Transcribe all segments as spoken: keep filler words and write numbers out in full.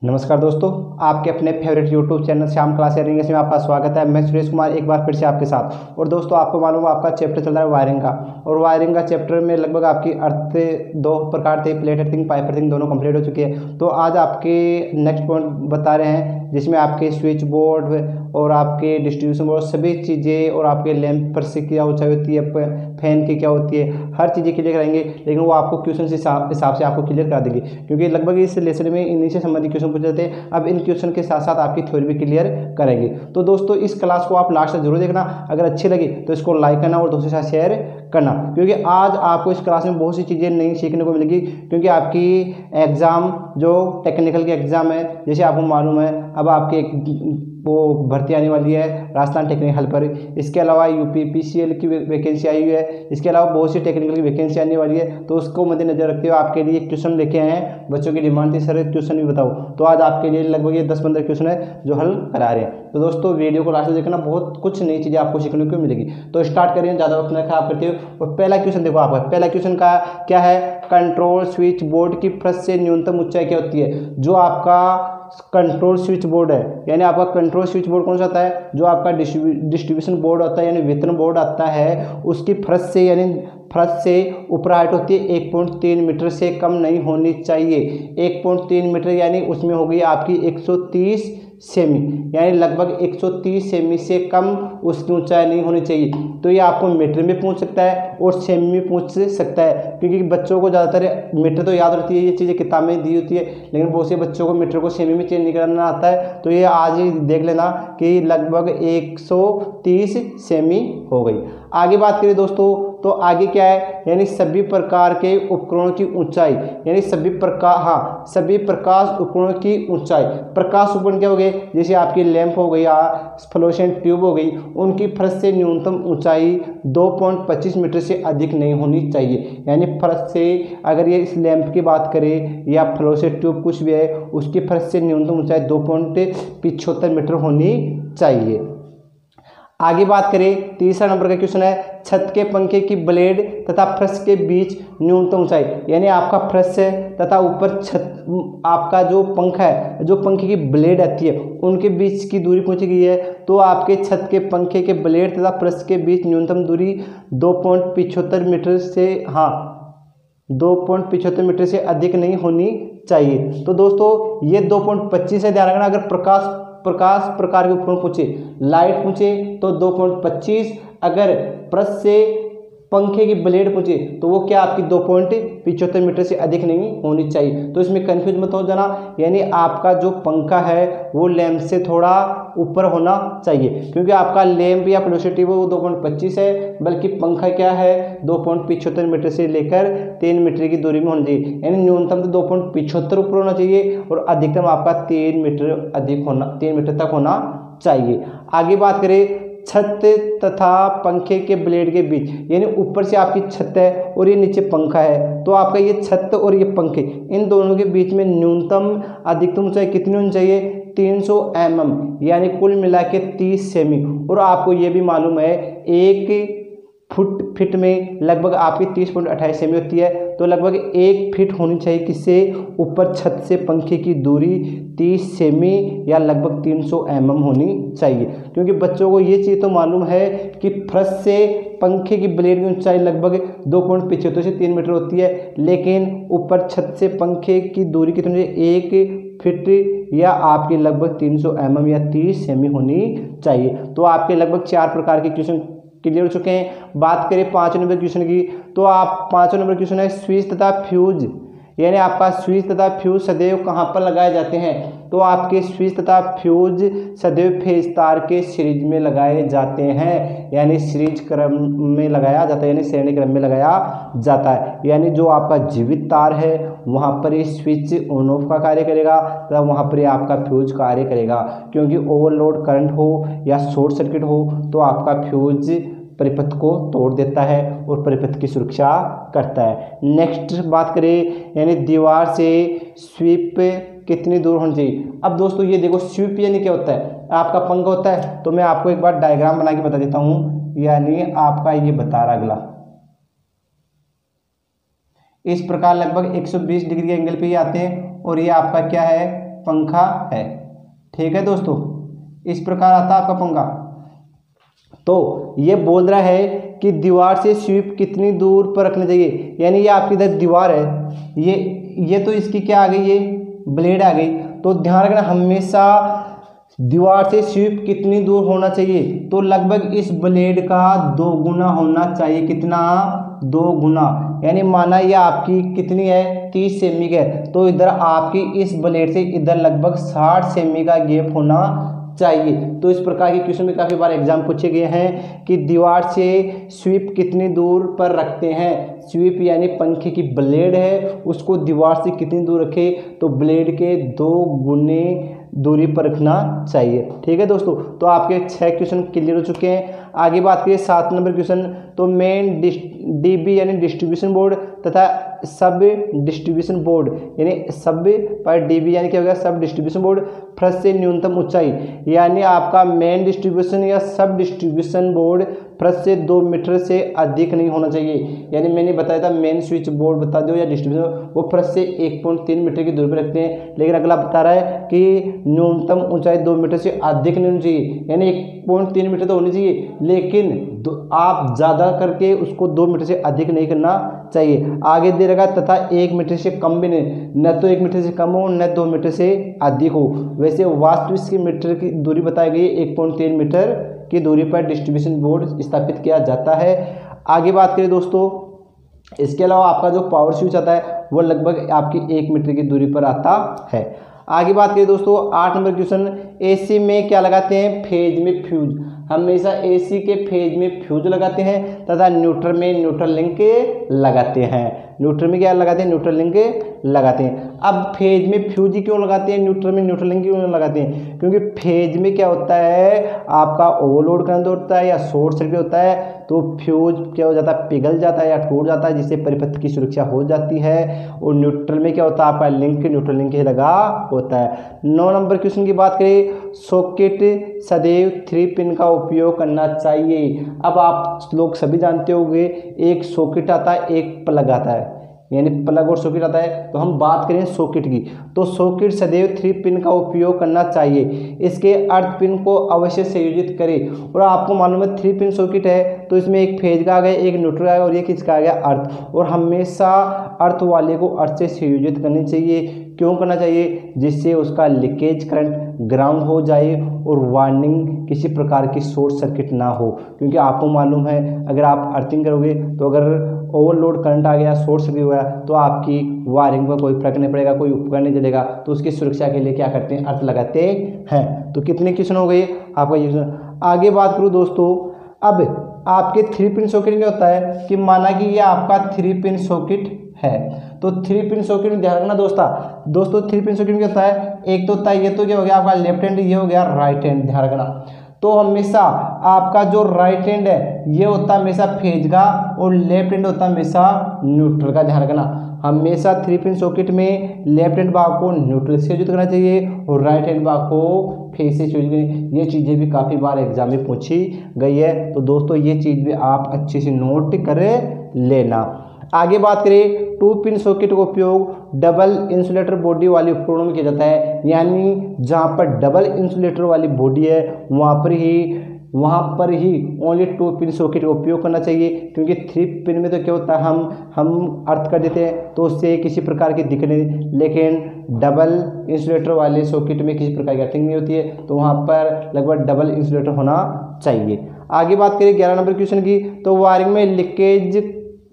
नमस्कार दोस्तों, आपके अपने favourite YouTube channel Shyam class learning में आपका स्वागत है। मैं सुरेश कुमार एक बार फिर से आपके साथ। और दोस्तों, आपको मालूम है आपका चैप्टर चल रहा है वायरिंग का। और वायरिंग का चैप्टर में लगभग आपकी अर्थ दो प्रकार थे, प्लेट अर्थिंग, पाइप अर्थिंग, दोनों कंप्लीट हो चुकी है। तो आज आपके नेक्स्ट पॉइंट बता रहे हैं जिसमें आपके स्विच बोर्ड और आपके डिस्ट्रीब्यूशन बोर्ड सभी चीज़ें और आपके लैंप पर से क्या ऊंचाई होती है, फैन की क्या होती है, हर चीज़ें क्लियर कराएंगे। लेकिन वो आपको क्वेश्चन के हिसाब से आपको क्लियर करा देंगे, क्योंकि लगभग इस लेसन में इन्हीं से संबंधित क्वेश्चन पूछे जाते हैं। अब इन क्वेश्चन के साथ साथ आपकी थ्योरी भी क्लियर करेंगे। तो दोस्तों, इस क्लास को आप लास्ट तक जरूर देखना। अगर अच्छी लगी तो इसको लाइक करना और दोस्तों के साथ शेयर करना, क्योंकि आज आपको इस क्लास में बहुत सी चीज़ें नई सीखने को मिलेगी। क्योंकि आपकी एग्ज़ाम जो टेक्निकल की एग्ज़ाम है, जैसे आपको मालूम है अब आपके वो भर्ती आने वाली है राजस्थान टेक्निकल हेल्पर। इसके अलावा यूपी पीसीएल की वैकेंसी आई हुई है। इसके अलावा बहुत सी टेक्निकल की वैकेंसी आने वाली है। तो उसको मद्देनजर रखते हुए आपके लिए ट्यूशन लेके आए हैं। बच्चों की डिमांड थी सर ट्यूशन भी बताओ, तो आज आपके लिए लगभग ये दस पंद्रह क्वेश्चन है जो हल करा रहे हैं। तो दोस्तों, वीडियो को लास्ट में देखना, बहुत कुछ नई चीज़ें आपको सीखने को मिलेगी। तो स्टार्ट करें, ज़्यादा वक्त न खराब करते हुए। और पहला क्वेश्चन देखो, आपका पहला क्वेश्चन का क्या है, कंट्रोल स्विच बोर्ड की फर्श से न्यूनतम ऊंचाई क्या होती है। जो आपका कंट्रोल स्विच बोर्ड है, यानी आपका कंट्रोल स्विच बोर्ड कौन सा आता है, जो आपका डिस्ट्रीब्यूशन बोर्ड होता है यानी वितरण बोर्ड आता है, उसकी फर्श से यानी फर्श से ऊपर हाइट होती है एक पॉइंट तीन मीटर से कम नहीं होनी चाहिए। एक पॉइंट तीन मीटर यानी उसमें हो गई आपकी एक सौ तीस सेमी, यानी लगभग एक सौ तीस सेमी से कम उसकी ऊंचाई नहीं होनी चाहिए। तो ये आपको मीटर में पूछ सकता है और सेमी में पूछ सकता है, क्योंकि बच्चों को ज़्यादातर मीटर तो याद रहती है, ये चीज़ें किताब में दी होती है, लेकिन बहुत से बच्चों को मीटर को सेमी में चेंज नहीं करना आता है। तो ये आज ही देख लेना कि लगभग एक सौ तीस सेमी हो गई। आगे बात करें दोस्तों, तो आगे क्या है, यानी सभी प्रकार के उपकरणों की ऊंचाई, यानी सभी प्रकार हाँ सभी प्रकाश उपकरणों की ऊंचाई। प्रकाश उपकरण क्या हो गए, जैसे आपकी लैंप हो गई या फ्लोरोसेंट ट्यूब हो गई, उनकी फर्श से न्यूनतम ऊंचाई दो पॉइंट पच्चीस मीटर से अधिक नहीं होनी चाहिए। यानी फर्श से अगर ये इस लैंप की बात करें या फ्लोरोसेंट ट्यूब कुछ भी है, उसकी फर्श से न्यूनतम ऊंचाई दो पॉइंट पिछहत्तर मीटर होनी चाहिए। आगे बात करें, तीसरा नंबर का क्वेश्चन है, छत के पंखे की ब्लेड तथा फर्श के बीच न्यूनतम ऊंचाई। यानी आपका फर्श है तथा ऊपर छत आपका जो पंखा है, जो पंखे की ब्लेड आती है, उनके बीच की दूरी पूछी गई है। तो आपके छत के पंखे के ब्लेड तथा फर्श के बीच न्यूनतम दूरी दो पॉइंट पिछहत्तर मीटर से हाँ दो पॉइंट पिछहत्तर मीटर से अधिक नहीं होनी चाहिए। तो दोस्तों, ये दो पॉइंट पच्चीस है, ध्यान रखना। अगर प्रकाश प्रकाश प्रकार के उपकरण पूछे, लाइट पूछे तो दो पॉइंट पच्चीस, अगर फर्श से पंखे की ब्लेड पूछे तो वो क्या आपकी दो पॉइंट पिछहत्तर मीटर से अधिक नहीं होनी चाहिए। तो इसमें कंफ्यूज मत हो जाना, यानी आपका जो पंखा है वो लैंप से थोड़ा ऊपर होना चाहिए, क्योंकि आपका लैंप या फ्लोरोसेंट वो दो पॉइंट पच्चीस है, बल्कि पंखा क्या है दो पॉइंट पिछहत्तर मीटर से लेकर तीन मीटर की दूरी में होना चाहिए। यानी न्यूनतम तो दो पॉइंट पिछहत्तर ऊपर होना चाहिए और अधिकतम आपका तीन मीटर अधिक होना तीन मीटर तक होना चाहिए। आगे बात करें, छत तथा पंखे के ब्लेड के बीच, यानी ऊपर से आपकी छत है और ये नीचे पंखा है, तो आपका ये छत और ये पंखे, इन दोनों के बीच में न्यूनतम अधिकतम ऊंचाई कितनी होनी चाहिए, तीन सौ एम एम, यानी कुल मिला के तीस सेमी। और आपको ये भी मालूम है एक फुट फिट में लगभग आपकी तीस पॉइंट अट्ठाईस सेमी होती है। तो लगभग एक फिट होनी चाहिए किससे, ऊपर छत से पंखे की दूरी तीस सेमी या लगभग तीन सौ एम एम होनी चाहिए। क्योंकि बच्चों को ये चीज़ तो मालूम है कि फर्श से पंखे की ब्लेड की ऊंचाई लगभग दो पॉइंट पिछहत्तर से तीन मीटर होती है, लेकिन ऊपर छत से पंखे की दूरी कितनी, एक फिट या आपकी लगभग तीन सौ एम एम या तीस सेमी होनी चाहिए। तो आपके लगभग चार प्रकार के क्वेश्चन क्लियर हो चुके हैं। बात करें पाँच नंबर क्वेश्चन की, तो आप पाँच नंबर क्वेश्चन है, स्विच तथा फ्यूज, यानी आपका स्विच तथा फ्यूज सदैव कहाँ पर लगाए जाते हैं। तो आपके स्विच तथा फ्यूज सदैव फेज तार के सीरीज में लगाए जाते हैं, यानी सीरीज क्रम में लगाया जाता है, यानी श्रेणी क्रम में लगाया जाता है। यानी जो आपका जीवित तार है वहाँ पर ये स्विच ऑन ऑफ का कार्य करेगा तथा वहाँ पर आपका फ्यूज कार्य करेगा, क्योंकि ओवरलोड करंट हो या शॉर्ट सर्किट हो तो आपका फ्यूज परिपथ को तोड़ देता है और परिपथ की सुरक्षा करता है। नेक्स्ट बात करें, यानी दीवार से स्वीप कितनी दूर होनी चाहिए। अब दोस्तों ये देखो, स्वीप यानी क्या होता है, आपका पंखा होता है, तो मैं आपको एक बार डायग्राम बना के बता देता हूँ। यानी आपका ये बता रहा अगला, इस प्रकार लगभग एक सौ बीस डिग्री के एंगल पे ही आते हैं और ये आपका क्या है पंखा है। ठीक है दोस्तों, इस प्रकार आता है आपका पंखा। तो ये बोल रहा है कि दीवार से स्वीप कितनी दूर पर रखनी चाहिए, यानी ये आपकी इधर दीवार है, ये ये तो इसकी क्या आ गई, ये ब्लेड आ गई। तो ध्यान रखना हमेशा दीवार से स्वीप कितनी दूर होना चाहिए, तो लगभग इस ब्लेड का दो गुना होना चाहिए। कितना, दो गुना। यानी माना ये आपकी कितनी है, तीस सेमी का है, तो इधर आपकी इस ब्लेड से इधर लगभग साठ सेमी का गैप होना चाहिए। तो इस प्रकार के क्वेश्चन में काफ़ी बार एग्जाम पूछे गए हैं कि दीवार से स्वीप कितनी दूर पर रखते हैं। स्वीप यानी पंखे की ब्लेड है, उसको दीवार से कितनी दूर रखे, तो ब्लेड के दो गुने दूरी पर रखना चाहिए। ठीक है दोस्तों, तो आपके छह क्वेश्चन क्लियर हो चुके हैं। आगे बात करिए सात नंबर क्वेश्चन। तो मेन डीबी यानी डिस्ट्रीब्यूशन बोर्ड तथा सब डिस्ट्रीब्यूशन बोर्ड यानी सब पर डीबी यानी क्या हो गया, सब डिस्ट्रीब्यूशन बोर्ड फर्श से न्यूनतम ऊंचाई, यानी आपका मेन डिस्ट्रीब्यूशन या सब डिस्ट्रीब्यूशन बोर्ड फर्श से दो मीटर से अधिक नहीं होना चाहिए। यानी मैंने बताया था मेन स्विच बोर्ड बता दो या डिस्ट्रीब्यूशन, वो फर्श से एक पॉइंट तीन मीटर की दूरी पर रखते हैं, लेकिन अगला बता रहा है कि न्यूनतम ऊंचाई दो मीटर से अधिक नहीं होनी चाहिए। यानी एक पॉइंट तीन मीटर तो होनी चाहिए, लेकिन आप ज़्यादा करके उसको दो मीटर से अधिक नहीं करना चाहिए। आगे दे रखा तथा एक मीटर से कम भी नहीं, न तो एक मीटर से कम हो न दो मीटर से अधिक हो। वैसे वास्तविक की मीटर की दूरी बताई गई है, एक पॉइंट तीन मीटर की दूरी पर डिस्ट्रीब्यूशन बोर्ड स्थापित किया जाता है। आगे बात करें दोस्तों, इसके अलावा आपका जो पावर स्विच आता है वो लगभग आपकी एक मीटर की दूरी पर आता है। आगे बात करें दोस्तों आठ नंबर क्वेश्चन, एसी में क्या लगाते हैं, फेज में फ्यूज। हमेशा एसी के फेज में फ्यूज लगाते हैं तथा न्यूट्रल में न्यूट्रल लिंक लगाते हैं। न्यूट्रल में क्या लगाते हैं, न्यूट्रल लिंक लगाते हैं। अब फेज में फ्यूज क्यों लगाते हैं, न्यूट्रल में न्यूट्रल लिंक क्यों लगाते हैं, क्योंकि फेज में क्या होता है, आपका ओवरलोड करंट होता है या शॉर्ट सर्किट होता है, तो फ्यूज क्या हो जाता है, पिघल जाता है या टूट जाता है, जिससे परिपथ की सुरक्षा हो जाती है। और न्यूट्रल में क्या होता है, आपका लिंक न्यूट्रल लिंक ही लगा होता है। नौ नंबर क्वेश्चन की बात करें, सॉकेट सदैव थ्री पिन का उपयोग करना चाहिए। अब आप लोग सभी जानते होंगे, एक सॉकेट आता है एक प्लग आता है, यानी प्लग और सॉकेट आता है। तो हम बात करें सॉकेट की, तो सॉकेट सदैव थ्री पिन का उपयोग करना चाहिए। इसके अर्थ पिन को अवश्य संयोजित करें। और आपको मालूम है थ्री पिन सॉकेट है, तो इसमें एक फेज का आ गया, एक न्यूट्रल आ गया और एक किसका आ गया, अर्थ। और हमेशा अर्थ वाले को अर्थ से संयोजित करनी चाहिए। क्यों करना चाहिए, जिससे उसका लीकेज करंट ग्राउंड हो जाए और वार्निंग किसी प्रकार की शॉर्ट सर्किट ना हो। क्योंकि आपको मालूम है अगर आप अर्थिंग करोगे तो अगर ओवरलोड करंट आ गया, शॉर्ट सर्किट हुआ, तो आपकी वायरिंग पर कोई फर्क नहीं पड़ेगा, कोई उपकरण नहीं चलेगा। तो उसकी सुरक्षा के लिए क्या करते हैं, अर्थ लगाते हैं। तो कितने क्वेश्चन हो गए आपका ये क्वेश्चन। आगे बात करूँ दोस्तों, अब आपके थ्री पिन सॉकेट में होता है कि माना कि ये आपका थ्री पिन सॉकेट है, तो थ्री पिन सॉकेट में ध्यान रखना दोस्तों दोस्तों थ्री पिन सॉकेट में होता है, एक तो होता है ये तो क्या हो गया आपका लेफ्ट हैंड, ये हो गया राइट हैंड। ध्यान रखना, तो हमेशा आपका जो राइट हैंड है ये होता है हमेशा फेज का और लेफ्ट हैंड होता है हमेशा न्यूट्रल का। ध्यान रखना, हमेशा थ्री पिन सॉकेट में लेफ्ट हैंड भाग को न्यूट्रल से संयोजित करना चाहिए और राइट हैंड भाग को फेज से संयोजित करना। ये चीज़ें भी काफ़ी बार एग्जाम में पूछी गई है, तो दोस्तों ये चीज़ भी आप अच्छे से नोट कर लेना। आगे बात करें, टू पिन सॉकेट का उपयोग डबल इंसुलेटर बॉडी वाली उपकरणों में किया जाता है। यानी जहाँ पर डबल इंसुलेटर वाली बॉडी है वहाँ पर ही वहाँ पर ही ओनली टू पिन सॉकेट का उपयोग करना चाहिए। क्योंकि थ्री पिन में तो क्या होता है, हम हम अर्थ कर देते हैं तो उससे किसी प्रकार की दिक्कत नहीं, लेकिन डबल इंसुलेटर वाले सॉकेट में किसी प्रकार की अर्थिंग नहीं होती है, तो वहाँ पर लगभग डबल इंसुलेटर होना चाहिए। आगे बात करें ग्यारह नंबर क्वेश्चन की, तो वायरिंग में लीकेज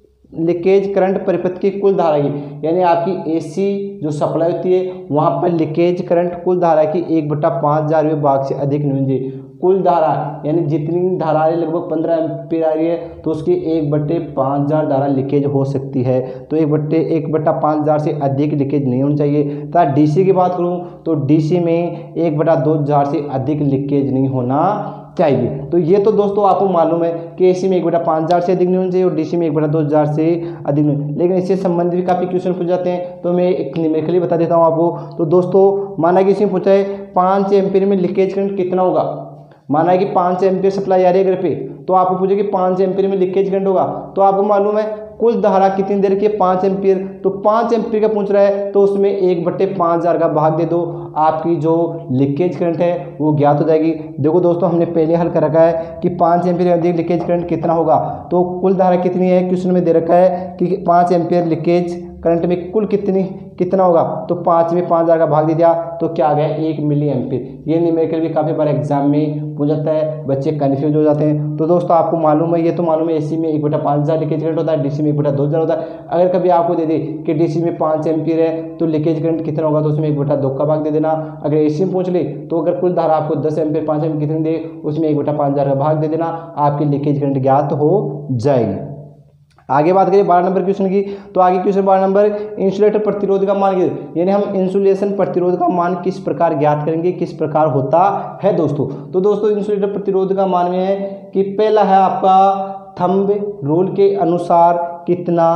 लीकेज करंट परिपथ की कुल धारा की, यानी आपकी एसी जो सप्लाई होती है वहाँ पर लीकेज करंट कुल धारा की एक बट्टा पाँच हजार भाग से अधिक नहीं होनी चाहिए। कुल धारा यानी जितनी धाराएं लगभग पंद्रह एम्पीयर आ रही है तो उसकी एक बट्टे पाँच हजार धारा लीकेज हो सकती है। तो एक बट्टे एक बट्टा पाँच हजार से अधिक लीकेज नहीं होनी चाहिए। तथा डीसी की बात करूँ तो डीसी में एक बट्टा दो हजार से अधिक लीकेज नहीं होना चाहिए। तो ये तो दोस्तों आपको मालूम है कि एसी में एक बटा पाँच हज़ार से अधिक नहीं होना चाहिए और डीसी में एक बटा दो हज़ार से अधिक नहीं। लेकिन इससे संबंधित भी काफ़ी क्वेश्चन पूछ जाते हैं, तो मैं एक न्यूमेरिकली बता देता हूँ आपको। तो दोस्तों माना कि इसमें पूछा है पाँच एम्पीयर में लीकेज करंट कितना होगा। माना कि पाँच एम्पीयर सप्लाई आ रही है घर पे, तो आपको पूछे कि पाँच एम्पीयर में लीकेज करंट होगा, तो आपको मालूम है कुल धारा कितनी दे रखी है, पाँच एम्पीयर, तो पाँच एम्पीयर का पूछ रहा है तो उसमें एक बट्टे पाँच हज़ार का भाग दे दो, आपकी जो लीकेज करंट है वो ज्ञात हो जाएगी। देखो दोस्तों हमने पहले हल कर रखा है कि पाँच एम्पीयर अधिक लीकेज करंट कितना होगा, तो कुल धारा कितनी है, क्वेश्चन में दे रखा है कि पाँच एम्पीयर लीकेज करंट में कुल कितनी कितना होगा, तो पाँच में पाँच हज़ार का भाग दे दिया तो क्या आ गया एक मिली एम्पीयर। ये न्यूमेरिकल भी काफ़ी बार एग्जाम में पूछ जाता है, बच्चे कन्फ्यूज हो जाते हैं। तो दोस्तों आपको मालूम है, ये तो मालूम है एसी में एक बटा पाँच हज़ार लीकेज करंट होता है, डीसी में एक बटा दो हज़ार होता है। अगर कभी आपको दे दे कि डीसी में पाँच एम्पीयर है तो लीकेज करंट कितना होगा, तो उसमें एक बटा दो का भाग दे देना। अगर एसी में पूछ ले तो अगर कुल धारा आपको दस एम्पीयर पाँच एम्पीयर कितनी दे, उसमें एक बटा पाँच हज़ार का भाग दे देना, आपकी लीकेज करंट ज्ञात हो जाएगी। आगे बात करिए बारह नंबर क्वेश्चन की, तो आगे क्वेश्चन बारह नंबर इंसुलेटर प्रतिरोध का मान, यानी हम इंसुलेशन प्रतिरोध का मान किस प्रकार ज्ञात करेंगे, किस प्रकार होता है दोस्तों। तो दोस्तों इंसुलेटर प्रतिरोध का मान में है कि पहला है आपका थंब रूल के अनुसार कितना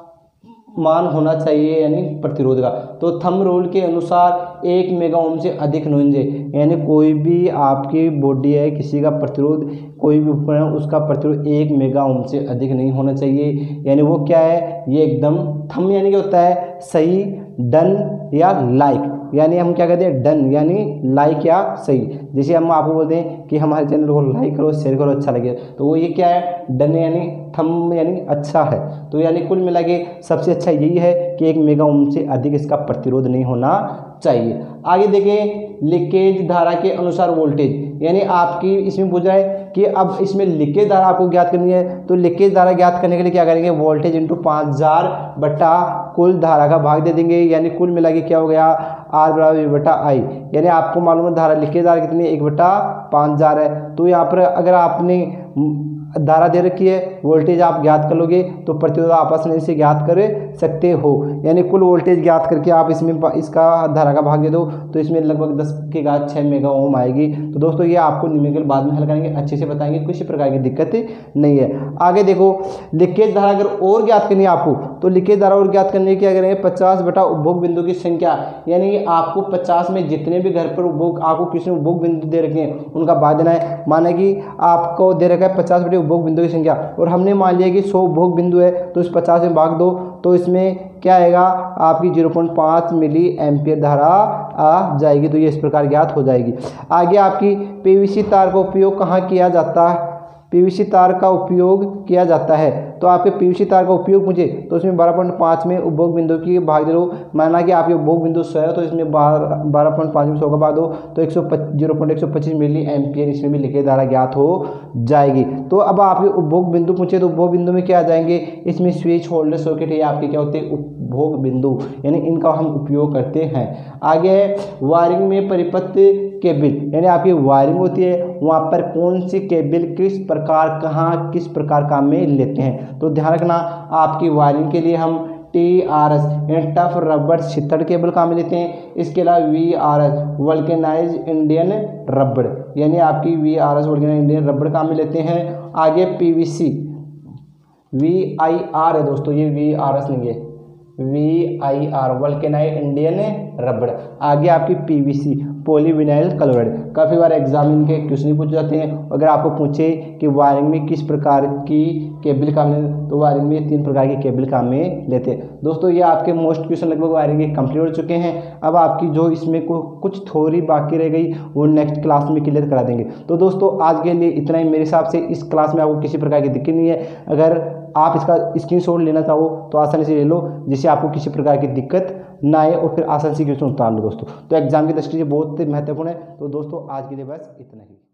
मान होना चाहिए, यानी प्रतिरोध का, तो थंब रूल के अनुसार एक मेगा ओम से अधिक नहीं होंगे, यानी कोई भी आपकी बॉडी है किसी का प्रतिरोध, कोई भी उपकरण उसका प्रतिरोध एक मेगा ओम से अधिक नहीं होना चाहिए, यानी वो क्या है, ये एकदम थंब यानी क्या होता है, सही, डन या लाइक, यानी हम क्या कहते हैं डन यानी लाइक या सही। जैसे हम आपको बोलते हैं कि हमारे चैनल को लाइक करो शेयर करो अच्छा लगे, तो वो ये क्या है, डन यानी थंब यानी अच्छा है। तो यानी कुल मिला के सबसे अच्छा यही है कि एक मेगा ओम से अधिक इसका प्रतिरोध नहीं होना चाहिए। आगे देखें लीकेज धारा के अनुसार वोल्टेज, यानी आपकी इसमें पूछ रहा है कि अब इसमें लीकेज धारा आपको ज्ञात करनी है, तो लीकेज धारा ज्ञात करने के लिए क्या करेंगे, वोल्टेज इंटू पाँच हज़ार बटा कुल धारा का भाग दे देंगे, यानी कुल मिला के क्या हो गया, आर बराबर बटा आई, यानी आपको मालूम है धारा लीकेज धारा कितनी है, एक बटा पाँच हज़ार है। तो यहाँ पर अगर आपने धारा दे रखी है, वोल्टेज आप ज्ञात कर लोगे तो प्रतिरोध आपस में से ज्ञात कर सकते हो, यानी कुल वोल्टेज ज्ञात करके आप इसमें इसका धारा का भाग दे दो तो इसमें लगभग दस की घात छः मेगा ओम आएगी। तो दोस्तों ये आपको न्यूमेरिकल बाद में हल करेंगे, अच्छे से बताएंगे, किसी प्रकार की दिक्कत नहीं है। आगे देखो लीकेज धारा अगर और ज्ञात करनी है आपको, तो लीकेज धारा और ज्ञात करने की क्या करेंगे, पचास बटा उपभोग बिंदु की संख्या, यानी आपको पचास में जितने भी घर पर उपभोग आपको किसी ने उपभोग बिंदु दे रखे हैं उनका भाग देना है। माना कि आपको दे रखा है पचास बटे उपभोग बिंदु की संख्या और हमने मान लिया कि सौ उपभोग बिंदु है, तो इस पचास में भाग दो तो इसमें क्या आएगा, आपकी जीरो पॉइंट पाँच मिली एम्पियर धारा आ जाएगी। तो ये इस प्रकार ज्ञात हो जाएगी। आगे आपकी पीवीसी तार का उपयोग कहाँ किया जाता है, पीवीसी तार का उपयोग किया जाता है, तो आपके पीवीसी तार का उपयोग मुझे तो इसमें बारह पॉइंट पाँच में उपभोग बिंदु की भाग दे दो, माना कि आपके उपभोग बिंदु सौ है तो इसमें बारह बारह पॉइंट पाँच में सौ का भाग दो तो एक सौ जीरो पॉइंट एक सौ पच्चीस मिली एम्पियर इसमें भी लीकेज धारा ज्ञात हो जाएगी। तो अब आपके उपभोग बिंदु पूछे तो उपभोग बिंदु में क्या आ जाएंगे, इसमें स्विच होल्डर सॉकेट है आपके क्या होते हैं उपभोग बिंदु, यानी इनका हम उपयोग करते हैं। आगे है वायरिंग में परिपत्र केबल, यानी आपकी वायरिंग होती है वहाँ पर कौन सी केबल किस प्रकार कहाँ किस प्रकार काम में लेते हैं। तो ध्यान रखना आपकी वायरिंग के लिए हम टी आर एस यानी टफ रबड़ छित्तड़ केबल काम में लेते हैं। इसके अलावा V R S vulcanised Indian रबड़, यानी आपकी V R S vulcanised Indian रबड़ काम में लेते हैं। आगे P V C V I R है दोस्तों, ये वी आर एस नहीं है, V I R vulcanised Indian रबड़। आगे आपकी P V C polyvinyl chloride, काफ़ी बार एग्जाम इनके क्वेश्चन पूछ जाते हैं। अगर आपको पूछे कि वायरिंग में किस प्रकार की केबल काम में, तो वायरिंग में तीन प्रकार की केबल काम में लेते हैं। दोस्तों ये आपके मोस्ट क्वेश्चन लगभग वायरिंग के कंप्लीट हो चुके हैं। अब आपकी जो इसमें को कुछ थोड़ी बाकी रह गई वो नेक्स्ट क्लास में क्लियर करा देंगे। तो दोस्तों आज के लिए इतना ही, मेरे हिसाब से इस क्लास में आपको किसी प्रकार की दिक्कत नहीं है। अगर आप इसका स्क्रीनशॉट लेना चाहो तो आसानी से ले लो, जिससे आपको किसी प्रकार की दिक्कत ना आए और फिर आसानी से क्वेश्चन उतार लो दोस्तों। तो एग्जाम की दृष्टि से बहुत महत्वपूर्ण है। तो दोस्तों आज के लिए बस इतना ही।